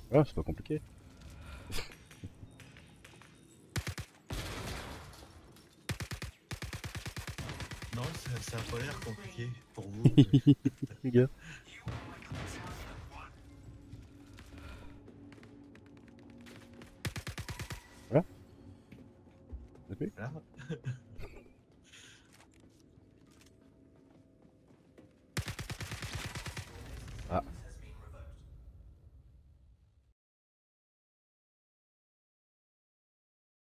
Ah, c'est pas compliqué. Non, ça a pas l'air compliqué pour vous. Les gars. Voilà. T'as vu? Voilà.